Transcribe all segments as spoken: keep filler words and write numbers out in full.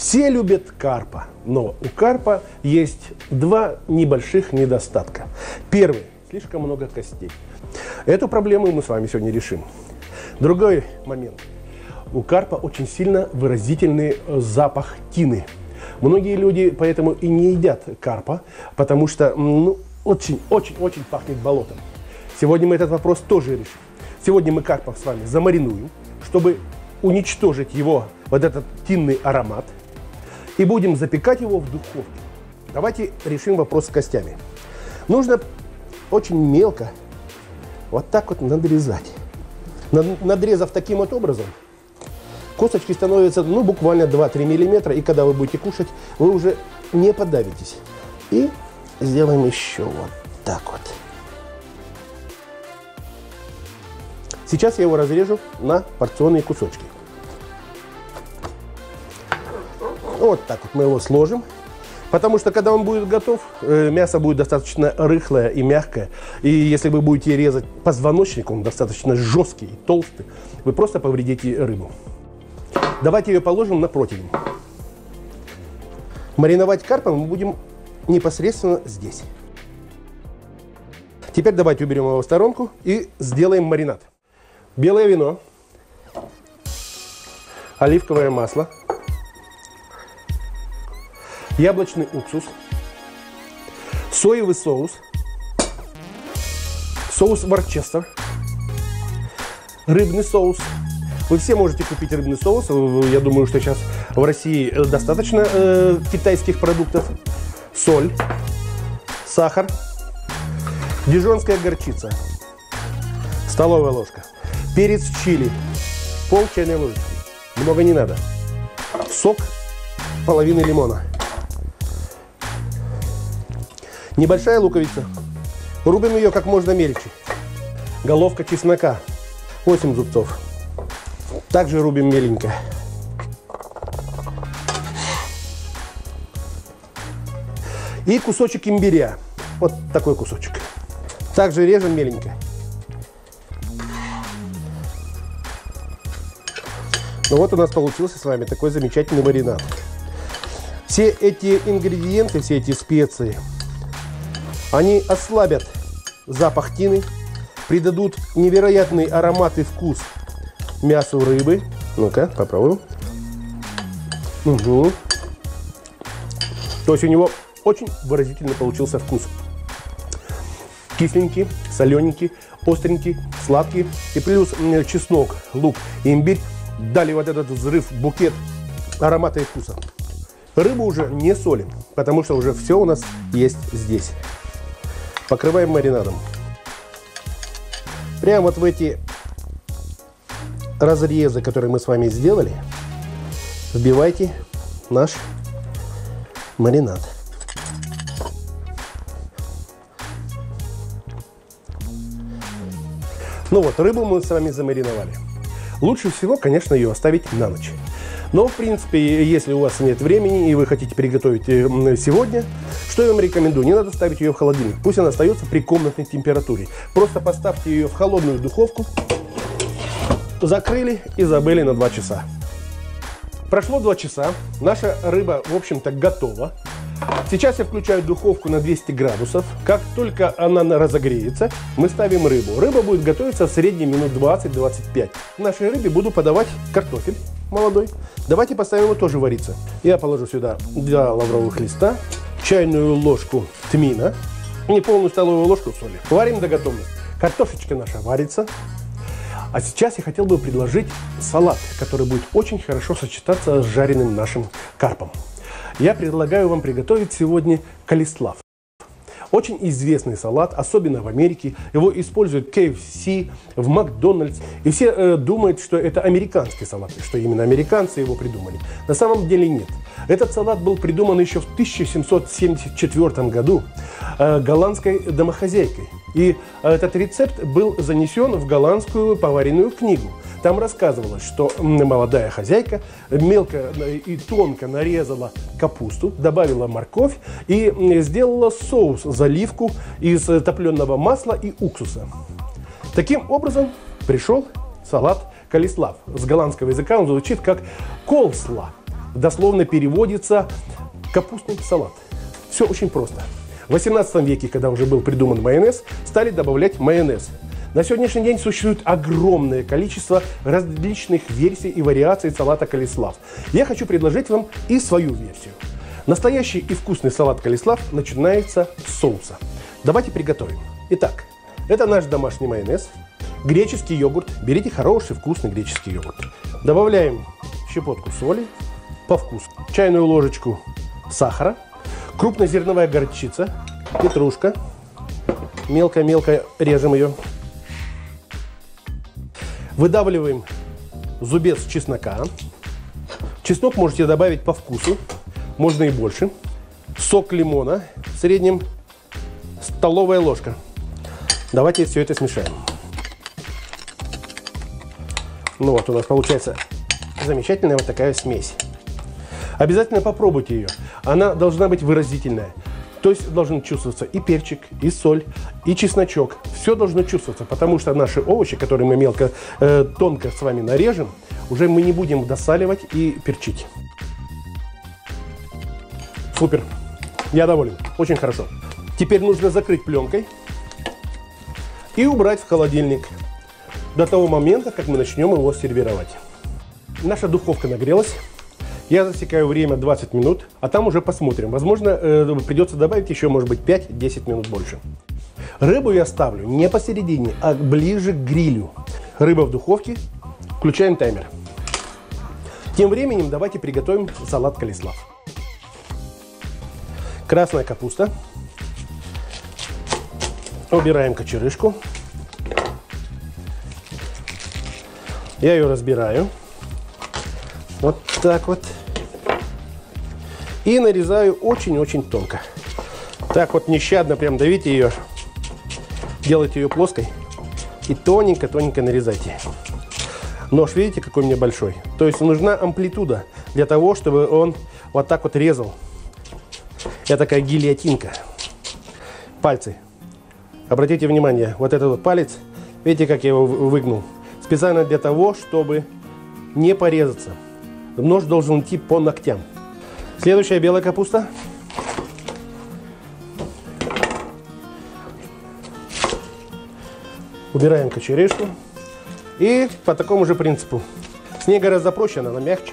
Все любят карпа, но у карпа есть два небольших недостатка. Первый – слишком много костей. Эту проблему мы с вами сегодня решим. Другой момент. У карпа очень сильно выразительный запах тины. Многие люди поэтому и не едят карпа, потому что ну, очень-очень-очень пахнет болотом. Сегодня мы этот вопрос тоже решим. Сегодня мы карпа с вами замаринуем, чтобы уничтожить его, вот этот тинный аромат, и будем запекать его в духовке. Давайте решим вопрос с костями. Нужно очень мелко вот так вот надрезать. Надрезав таким вот образом, косточки становятся ну, буквально два-три миллиметра, и когда вы будете кушать, вы уже не подавитесь. И сделаем еще вот так вот. Сейчас я его разрежу на порционные кусочки. Вот так вот мы его сложим. Потому что, когда он будет готов, мясо будет достаточно рыхлое и мягкое. И если вы будете резать позвоночник, он достаточно жесткий и толстый, вы просто повредите рыбу. Давайте ее положим на противень. Мариновать карпа мы будем непосредственно здесь. Теперь давайте уберем его в сторонку и сделаем маринад. Белое вино, оливковое масло, яблочный уксус, соевый соус, соус ворчестер, рыбный соус. Вы все можете купить рыбный соус. Я думаю, что сейчас в России достаточно э, китайских продуктов. Соль, сахар, дижонская горчица, столовая ложка, перец чили, пол чайной ложечки. Много не надо. Сок половины лимона. Небольшая луковица. Рубим ее как можно мельче. Головка чеснока. восемь зубцов. Также рубим меленько. И кусочек имбиря. Вот такой кусочек. Также режем меленько. Ну вот у нас получился с вами такой замечательный маринад. Все эти ингредиенты, все эти специи, они ослабят запах тины, придадут невероятный аромат и вкус мясу рыбы. Ну-ка, попробуем. Угу. То есть у него очень выразительно получился вкус. Кисленький, солененький, остренький, сладкий. И плюс чеснок, лук и имбирь дали вот этот взрыв, букет аромата и вкуса. Рыбу уже не солим, потому что уже все у нас есть здесь. Покрываем маринадом. Прямо вот в эти разрезы, которые мы с вами сделали, вбивайте наш маринад. Ну вот, рыбу мы с вами замариновали. Лучше всего, конечно, ее оставить на ночь. Но, в принципе, если у вас нет времени и вы хотите приготовить сегодня, что я вам рекомендую? Не надо ставить ее в холодильник. Пусть она остается при комнатной температуре. Просто поставьте ее в холодную духовку, закрыли и забыли на два часа. Прошло два часа. Наша рыба, в общем-то, готова. Сейчас я включаю духовку на двести градусов. Как только она разогреется, мы ставим рыбу. Рыба будет готовиться в среднем минут двадцать-двадцать пять. В нашей рыбе буду подавать картофель молодой. Давайте поставим его тоже вариться. Я положу сюда два лавровых листа, чайную ложку тмина и полную столовую ложку соли. Варим до готовности. Картошечка наша варится. А сейчас я хотел бы предложить салат, который будет очень хорошо сочетаться с жареным нашим карпом. Я предлагаю вам приготовить сегодня колислав. Очень известный салат, особенно в Америке. Его используют в кей эф си, в Макдональдс. И все э, думают, что это американский салат, что именно американцы его придумали. На самом деле нет. Этот салат был придуман еще в тысяча семьсот семьдесят четвёртом году э, голландской домохозяйкой. И этот рецепт был занесен в голландскую поваренную книгу. Там рассказывалось, что молодая хозяйка мелко и тонко нарезала капусту, добавила морковь и сделала соус, заливку из топленого масла и уксуса. Таким образом пришел салат колислав. С голландского языка он звучит как колсла. дословно переводится капустный салат. Все очень просто. В восемнадцатом веке, когда уже был придуман майонез, стали добавлять майонез. На сегодняшний день существует огромное количество различных версий и вариаций салата Калислав. Я хочу предложить вам и свою версию. Настоящий и вкусный салат Калислав начинается с соуса. Давайте приготовим. Итак, это наш домашний майонез, греческий йогурт. Берите хороший вкусный греческий йогурт. Добавляем щепотку соли по вкусу, чайную ложечку сахара, крупнозерновая горчица, петрушка. Мелко-мелко режем ее. Выдавливаем зубец чеснока. Чеснок можете добавить по вкусу, можно и больше. Сок лимона в среднем столовая ложка. Давайте все это смешаем. Ну вот у нас получается замечательная вот такая смесь. Обязательно попробуйте ее. Она должна быть выразительная. То есть должен чувствоваться и перчик, и соль, и чесночок. Все должно чувствоваться, потому что наши овощи, которые мы мелко, э, тонко с вами нарежем, уже мы не будем досаливать и перчить. Супер. Я доволен. Очень хорошо. Теперь нужно закрыть пленкой и убрать в холодильник до того момента, как мы начнем его сервировать. Наша духовка нагрелась. Я засекаю время двадцать минут, а там уже посмотрим. Возможно, э, придется добавить еще, может быть, пять-десять минут больше. Рыбу я ставлю не посередине, а ближе к грилю. Рыба в духовке. Включаем таймер. Тем временем давайте приготовим салат Калислав. Красная капуста. Убираем кочерышку. Я ее разбираю. Вот так вот. И нарезаю очень-очень тонко. Так вот нещадно прям давите ее. Делайте ее плоской. И тоненько-тоненько нарезайте. Нож, видите, какой у меня большой? То есть нужна амплитуда для того, чтобы он вот так вот резал. Я такая гильотинка. Пальцы. Обратите внимание, вот этот вот палец, видите, как я его выгнул? Специально для того, чтобы не порезаться. Нож должен идти по ногтям. Следующая белая капуста. Убираем кочерышку. И по такому же принципу. С ней гораздо проще, она мягче.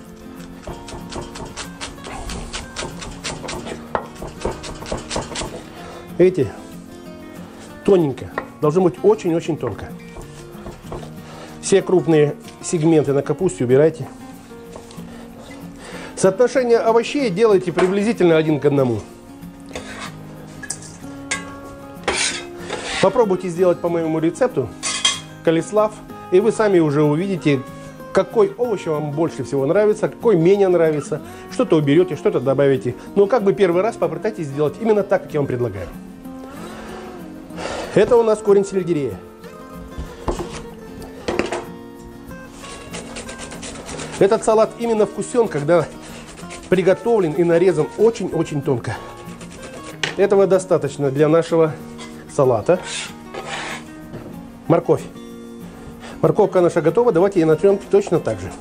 Видите? Тоненько. Должно быть очень-очень тонко. Все крупные сегменты на капусте убирайте. Соотношение овощей делайте приблизительно один к одному. Попробуйте сделать по моему рецепту Калислав, и вы сами уже увидите, какой овощ вам больше всего нравится, какой менее нравится. Что-то уберете, что-то добавите. Но как бы первый раз попытайтесь сделать именно так, как я вам предлагаю. Это у нас корень сельдерея. Этот салат именно вкусен, когда приготовлен и нарезан очень-очень тонко. Этого достаточно для нашего салата. Морковь. Морковка наша готова, давайте ее натрем точно так же.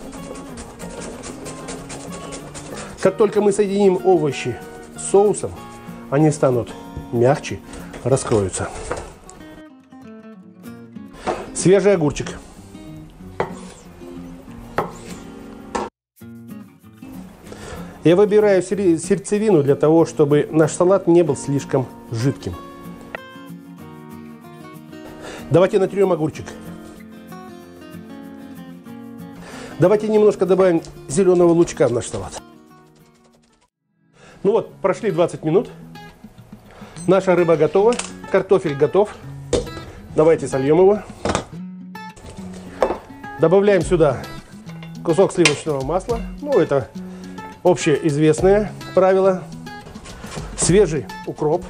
Как только мы соединим овощи с соусом, они станут мягче, раскроются. Свежий огурчик. Я выбираю сердцевину для того, чтобы наш салат не был слишком жидким. Давайте натрем огурчик. Давайте немножко добавим зеленого лучка в наш салат. Ну вот, прошли двадцать минут. Наша рыба готова. Картофель готов. Давайте сольем его. Добавляем сюда кусок сливочного масла. Ну, это общеизвестное правило. Свежий укроп.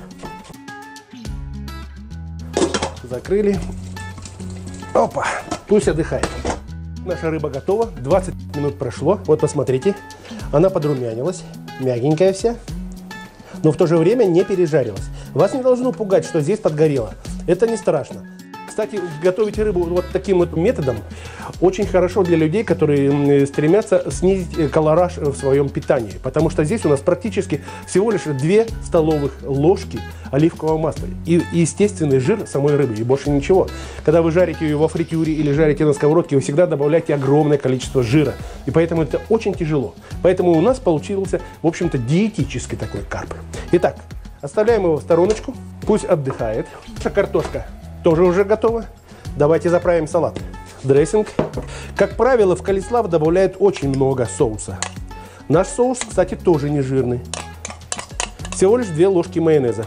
Закрыли. Опа, пусть отдыхает. Наша рыба готова. двадцать минут прошло. Вот посмотрите. Она подрумянилась. Мягенькая вся. Но в то же время не пережарилась. Вас не должно пугать, что здесь подгорело. Это не страшно. Кстати, готовить рыбу вот таким вот методом очень хорошо для людей, которые стремятся снизить колораж в своем питании. Потому что здесь у нас практически всего лишь две столовых ложки оливкового масла. И естественный жир самой рыбы, и больше ничего. Когда вы жарите ее во фритюре или жарите на сковородке, вы всегда добавляете огромное количество жира. И поэтому это очень тяжело. Поэтому у нас получился, в общем-то, диетический такой карп. Итак, оставляем его в стороночку, пусть отдыхает. Наша картошка тоже уже готова. Давайте заправим салат. Дрессинг. Как правило, в Калислав добавляют очень много соуса. Наш соус, кстати, тоже не жирный. Всего лишь две ложки майонеза.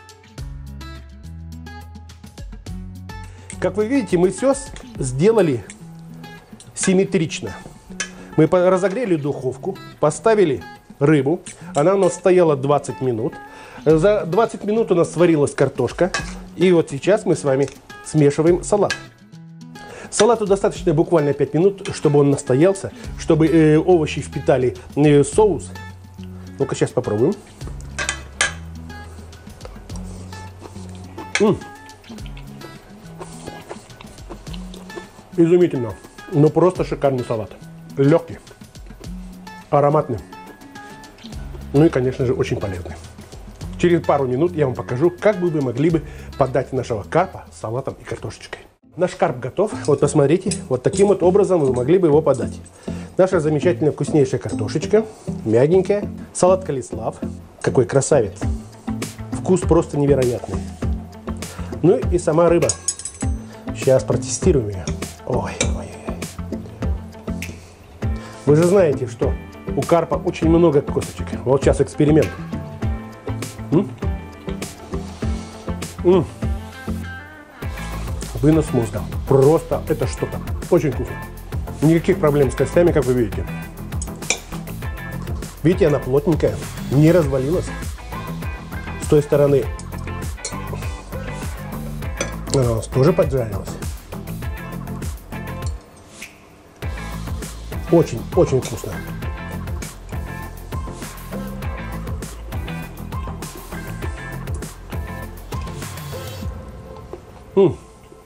Как вы видите, мы все сделали симметрично. Мы разогрели духовку, поставили рыбу. Она у нас стояла двадцать минут. За двадцать минут у нас сварилась картошка. И вот сейчас мы с вами смешиваем салат. Салату достаточно буквально пять минут, чтобы он настоялся, чтобы э, овощи впитали э, соус. Ну-ка, сейчас попробуем. М-м. Изумительно. Ну, просто шикарный салат. Легкий, ароматный. Ну и, конечно же, очень полезный. Через пару минут я вам покажу, как бы вы могли бы подать нашего карпа с салатом и картошечкой. Наш карп готов. Вот посмотрите, вот таким вот образом вы могли бы его подать. Наша замечательная вкуснейшая картошечка, мягенькая. Салат Калислав. Какой красавец. Вкус просто невероятный. Ну и сама рыба. Сейчас протестируем ее. Ой, ой, ой. Вы же знаете, что у карпа очень много косточек. Вот сейчас эксперимент. М? М. Вынос мозга. Просто это что-то. Очень вкусно. Никаких проблем с костями, как вы видите. Видите, она плотненькая, не развалилась. С той стороны она у нас тоже поджарилась. Очень, очень вкусно. М.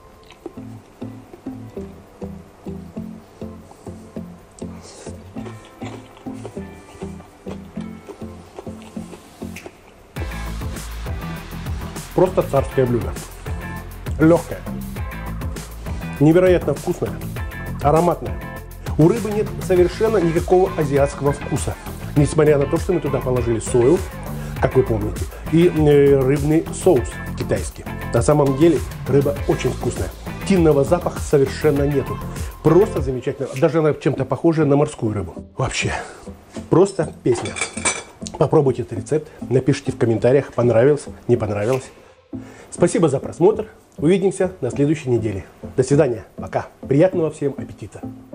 Просто царское блюдо. Легкое, невероятно вкусное, ароматное. У рыбы нет совершенно никакого азиатского вкуса, несмотря на то, что мы туда положили сою, как вы помните, и э, рыбный соус китайский. На самом деле рыба очень вкусная. Тинного запаха совершенно нету. Просто замечательно. Даже она чем-то похожа на морскую рыбу. Вообще, просто песня. Попробуйте этот рецепт, напишите в комментариях, понравилось, не понравилось. Спасибо за просмотр. Увидимся на следующей неделе. До свидания. Пока. Приятного всем аппетита.